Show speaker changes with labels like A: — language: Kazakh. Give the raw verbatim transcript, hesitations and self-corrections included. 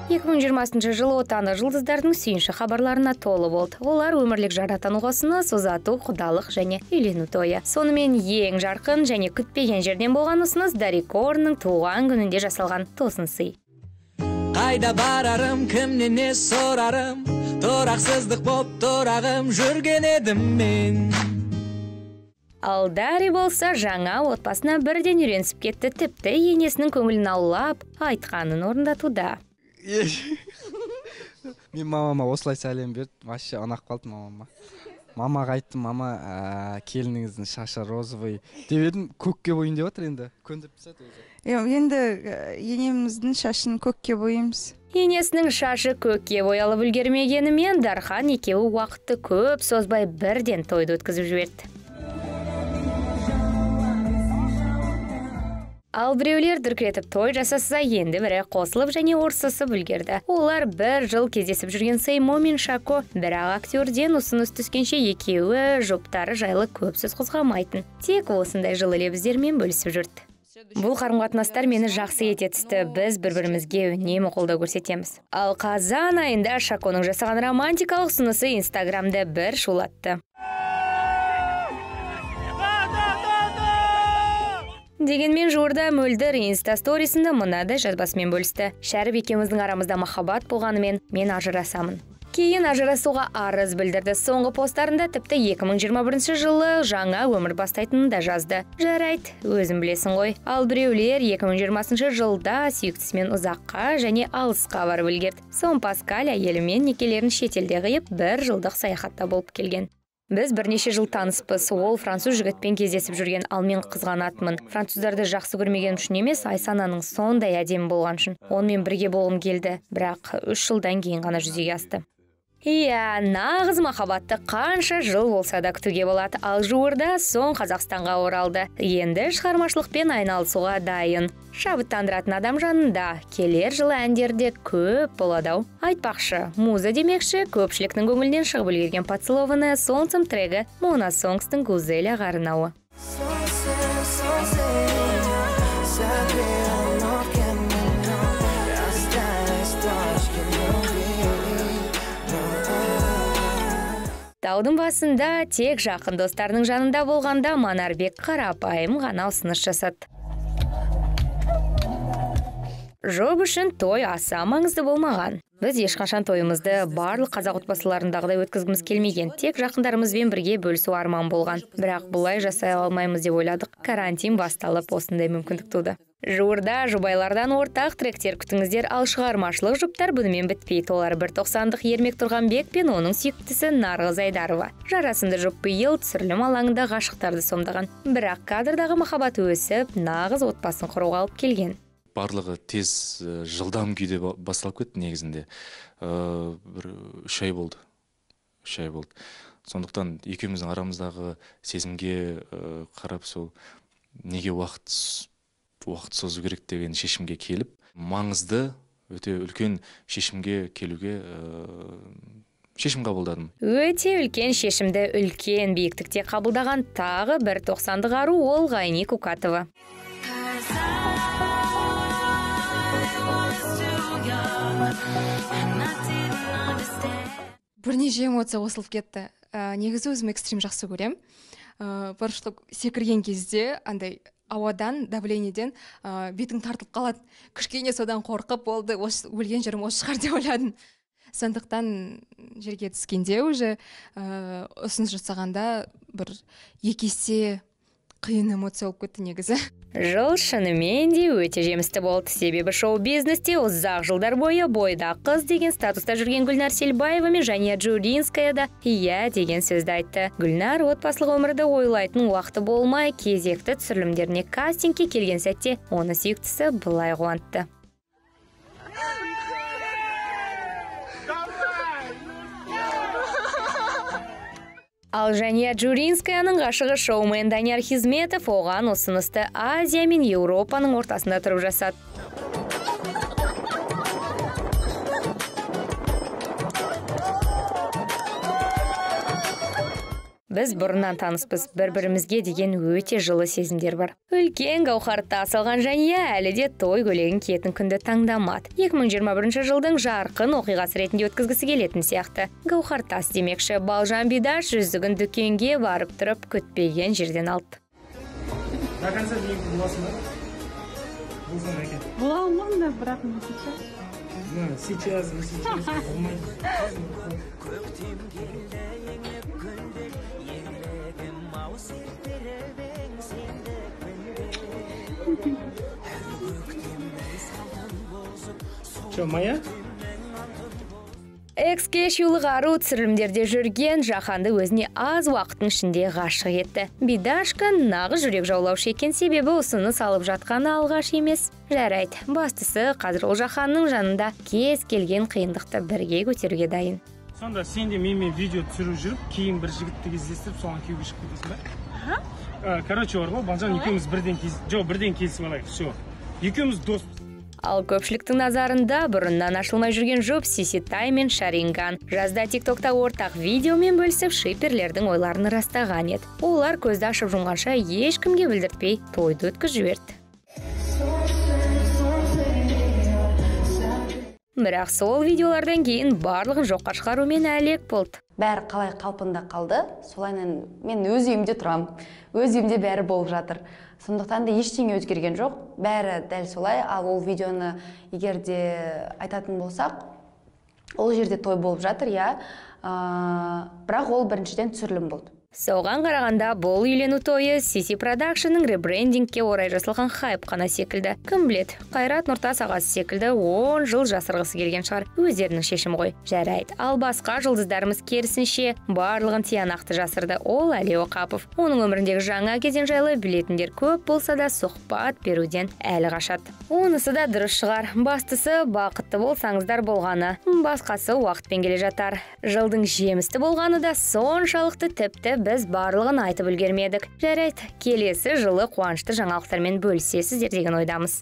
A: эки миң жыйырмасынчы жылы отаны жылдыздардын сүйүнчү кабарларына толуу болду. Олар өмүрлүк жара тануусуна созатуу, кудалык және үйлөнүү тою. Сонымен эң жаркын және күтпеген жерден болгон усунуз Дарико Орунун тууган күнүндө жасалган тосын сый.
B: Кайда барарым, кимден не сурарым, тураксыздык боп турагым жүрген эдим мен.
A: Ал Дари болса жаңа отбасына бірден үйренісіп кетті, тіпті енесінің көңілін аулап, айтканын орындатуда.
C: Мен мамама осылай сәлем берді, вообще анақ қалды мамама. Мамаға айттым, мама, келініңіздің шашы розовый. Деп едім, көкке бойын деп отыр енді. Көндіріп тастады өзі.
D: Енді енеміздің шашын көкке бойымыз.
A: Енесінің шашы көкке боялып үлгермегенімен Дархан екеуі уақытты көп созбай бірден тойды өткізіп жіберді. Ал біреулер дүркіретіп той жасаса, енді бірі қосылып және орсысып үлгерді. Олар бір жыл кездесіп жүрген Сеймо мен Шако, бірақ актерден ұсыныс түскенше екеуі жұптары жайлы көп сөз қозғамайтын. Тек осындай жылы лебіздермен бөлісіп жүрді. Бұл қарым-қатынастар мені жақсы ете түсті. Біз бір-бірімізге үнемі қолдау көрсетеміз. Ал қазан айында Шаконың жасаған романтикалық ұсынысы Инстаграмда бір шулатты. Дегенмен жуырда мөлдір инста-сторисында мынадай жазбасымен бөлісті. Шәріп екеуміздің арамызда махаббат болғанымен мен ажырасамын. Кейін ажырасуға арыз білдірді. Соңғы посттарында тіпті эки миң жыйырма биринчи жылы жаңа өмір бастайтынын да жазды. Жарайды, өзің білесің ғой. Ал біреулер эки миң жыйырмасынчы жылда сүйіктісімен ұзаққа және алысқа барып үлгерді. Сон Паскаль әйелімен некелерін шетелде қиып бір жылдық саяхатта болып келген. Біз бірнеше жыл таныспыз. Ол француз жігітпен кездесіп жүрген, ал мен қызғанатынмын. Француздарды жақсы көрмеген үшін емес, Айсананың сондай әдемі болған үшін. Онымен бірге болғым келді, бірақ үш жылдан кейін ғана жүзеге асты. Иә, нағыз махаббатты қанша жыл болса да күтуге болады. Ал жуырда соң Қазақстанға оралды. Енді шығармашылықпен айналысуға дайын. Шабыттандыратын адам жанында. Келер жылы әндерде көп болады-ау. Айтпақшы, муза демекші, көпшіліктің көңілінен шығып үлгерген поцелованы солнцем трегі Мона Сонгстың Гузель арнауы. Таудың басында тек жақын достарының жанында болғанда Манарбек қарапайым ғана ұсыныс жасады. Жоп үшін той аса маңызды болмаған. Біз ешқашан тойымызды барлық қазақ отбасыларындағыдай өткізгіміз келмеген. Тек жақындарымызбен бірге бөлісу арман болған. Бірақ бұлай жасай алмаймыз деп ойладық. Карантин басталып осындай мүмкіндік туды. Жуырда жұбайлардан ортақ тректер күтіңіздер, ал шығармашылық жұптар бұнымен бітпейді. Олар бір тоқсандық Ермек Тұрғанбек пен оның сүйіктісі Нарғыз Айдарова. Жарасымды жұп биыл түсірілім алаңында ғашықтарды сомдаған. Бірақ кадрдағы махаббат өсіп, нағыз отбасын құруға алып келген.
E: Барлығы тез жылдам күйде басталып кетті негізінде. Бір үш ай болды. Үш ай болды. Сондықтан екеуміздің арамыздағы сезімге қарап сол неге уақыт уақыт созу керек деген шешімге келіп, маңызды өте үлкен шешімге келуге шешім қабылдадым.
A: Өте үлкен шешімді үлкен биіктікте қабылдаған тағы бір тоқсандық ару ол Ғайни Кукатова.
F: Бірнеше эмоция қосылып кетті. Негізі өзім экстрим жақсы көрем. Парашютқа секірген кезде андай ауадан, давлениеден бетің тартылып қалады. Кішкене содан қорқып болды, өлген жерім осы шығар деп ойладым. Сондықтан жерге түскенде уже ұсыныс жасағанда бір екі есе қиын эмоция болып кетті негізі.
A: Жыл шынымен де өте жемісті болды. Себебі шоу-бизнесте ұзақ жылдар бойы бойда қыз деген статуста жүрген Гүлнар Селбаева мен Жания Джуринская да иә деген сөзді айтты. Гүлнар отбасылық өмірді ойлайтын уақыты болмай, кезекті түсірілімдеріне кастингке келген сәтте оны сүйіктісі былай қуантты. Ал Жания Джуринскаяның ғашығы шоумен Данияр Хизметов оған ұсынысты Азия мен Еуропаның ортасында тұрып жасады. біз бұрыннан таныспыз, бір-бірімізге деген өте жылы сезімдер бар. Үлкен гауһарта салған Жания әлі де той көйлегін киетін күнді таңдамады. екі мың жиырма бірінші жылдың жарқын оқиғасы ретінде өткізгісі келетін сияқты. Гауһартас демекші, Балжан Бидаш жүзігін дүкенге барып тұрып күтпеген жерден алды.
G: До конца дейін боласың ба? Болсаң екен.
D: Бола алмадым да, бірақ мен сейчас.
G: Ну, сейчас, сейчас болмайды. Что, моя?
A: Экскеш юлғару түсірілімдерде жүрген Жаханды өзіне аз уақыттың ішінде ғашық етті. Бидашка нағыз жүрек жаулаушы екен, себебі ұсыны салып жатқаны алғаш емес. Жарайды, бастысы қазір ол Жаханның жанында кез келген қиындықты бірге көтеруге дайын.
G: Сонда сен де менімен видео түсіріп жүріп, кейін бір жігітті кездестіріп, соған күйеуге шығып кетесің ба? Ага. Короче, бар ғой, Балжан екеуміз бірден кез, жоқ, бірден келісіп алайық, все. Екеуміз дос.
A: Ал көпшіліктің назарында бұрыннан ашылмай жүрген жұп Сиси Тай мен Шаринган жазда тиктокта ортақ видеомен бөлісіп шиперлердің ойларын растаған еді. Олар көзді ашып жұмғанша ешкімге білдіртпей тойды өткізіп жіберді. Бірақ сол видеолардан кейін барлығын жоққа шығарумен әлек болды.
H: Бәрі қалай қалпында қалды, солайынан мен өз үйімде тұрам, өз үйімде бәрі болып жатыр. Сондықтан да ештеңе өзгерген жоқ, бәрі дәл солай. Ал ол видеоны егер де айтатын болсақ, ол жерде той болып жатыр, я. Бірақ ол біріншіден түсірілім болды.
A: Соған қарағанда бұл үйлену тойы Сиси Продакшнның ребрендингке орай жасалған хайп қана секілді. Кім білет, Қайрат Нұртас ағасы секілді он жыл жасырғысы келген шығар, өздерінің шешім ғой. Жарайды, ал басқа жұлдыздарымыз керісінше барлығын тиянақты жасырды. Ол Әли Оқапов. Оның өміріндегі жаңа кезең жайлы білетіндер көп болса да сұхбат беруден әлі қашады. Онысы да дұрыс шығар. Бастысы бақытты болсаңыздар болғаны, басқасы уақытпен келе жатар. Жылдың жемісті болғаны да соншалықты тіпті біз барлығын айтып үлгермедік. Жарайды, келесі жылы қуанышты жаңалықтармен бөлісесіздер деген ойдамыз.